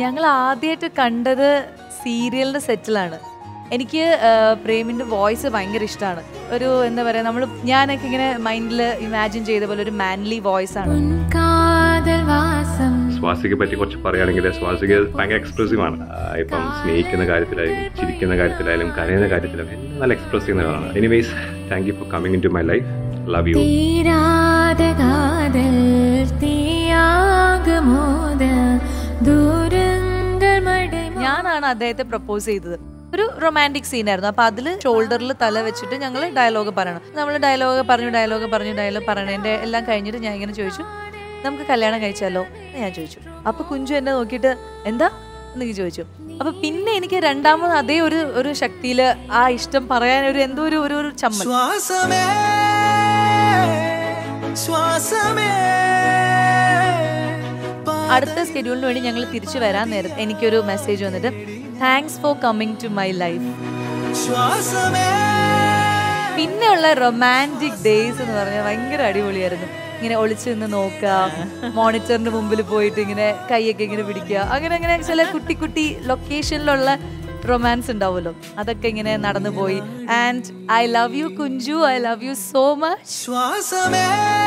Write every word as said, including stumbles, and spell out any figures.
ഞങ്ങൾ ആദ്യമായിട്ട് കണ്ടത് സീരിയലിന്റെ സെറ്റിലാണ്. എനിക്ക് പ്രേമിന്റെ വോയിസ് ഭയങ്കര ഇഷ്ടമാണ്. ഒരു എന്താ പറയാ, നമ്മൾ ഞാനൊക്കെ ഇങ്ങനെ മൈൻഡിൽ ഇമാജിൻ ചെയ്ത പോലെ ഒരു മാൻലി വോയിസ് ആണ്. സ്വാസികയെ പറ്റി കുറച്ച് പറയുകയാണെങ്കിൽ സ്വാസിക ഭയങ്കര എക്സ്പ്രസീവ് ആണ്. ഇപ്പം സ്നേഹിക്കുന്ന കാര്യത്തിലായാലും ചിരിക്കുന്ന കാര്യത്തിലായാലും കരയുന്ന കാര്യത്തിലായാലും എല്ലാം നല്ല എക്സ്പ്രസ് ചെയ്യുന്നതാണ്. Anyways, thank you for coming into my life. Love you. ഞാനാണ് അദ്ദേഹത്തെ പ്രപ്പോസ് ചെയ്തത്. ഒരു റൊമാൻറ്റിക് സീനായിരുന്നു. അപ്പോൾ അതിൽ ഷോൾഡറിൽ തല വെച്ചിട്ട് ഞങ്ങൾ ഡയലോഗ് പറയണം. നമ്മൾ ഡയലോഗ് പറഞ്ഞു ഡയലോഗ് പറഞ്ഞു ഡയലോഗ് പറഞ്ഞതിൻ്റെ എല്ലാം കഴിഞ്ഞിട്ട് ഞാൻ ഇങ്ങനെ ചോദിച്ചു, നമുക്ക് കല്യാണം കഴിച്ചാലോ എന്ന് ഞാൻ ചോദിച്ചു. അപ്പോൾ കുഞ്ചു എന്നെ നോക്കിയിട്ട് എന്താ എന്ന് ചോദിച്ചു. അപ്പോൾ പിന്നെ എനിക്ക് രണ്ടാമത് അതേ ഒരു ഒരു ശക്തിയിൽ ആ ഇഷ്ടം പറയാൻ ഒരു എന്തോ ഒരു ഒരു ചമ്മൽ. അടുത്ത സ്കെഡ്യൂളിന് വേണ്ടി ഞങ്ങൾ തിരിച്ചു വരാൻ നേരത്തെ എനിക്കൊരു മെസ്സേജ് വന്നിട്ട്, thanks for coming to my life. പിന്നെയുള്ള റൊമാൻറ്റിക് ഡേയ്സ് എന്ന് പറഞ്ഞാൽ ഭയങ്കര അടിപൊളിയായിരുന്നു. ഇങ്ങനെ ഒളിച്ചു നിന്ന് നോക്കുക, മോണിറ്ററിന്റെ മുമ്പിൽ പോയിട്ട് ഇങ്ങനെ കൈയൊക്കെ ഇങ്ങനെ പിടിക്കുക, അങ്ങനെ അങ്ങനെ ചില കുട്ടി കുട്ടി ലൊക്കേഷനിലുള്ള റൊമാൻസ് ഉണ്ടാവുമല്ലോ, അതൊക്കെ ഇങ്ങനെ നടന്നു പോയി. And I love you Kunju, I love you so much.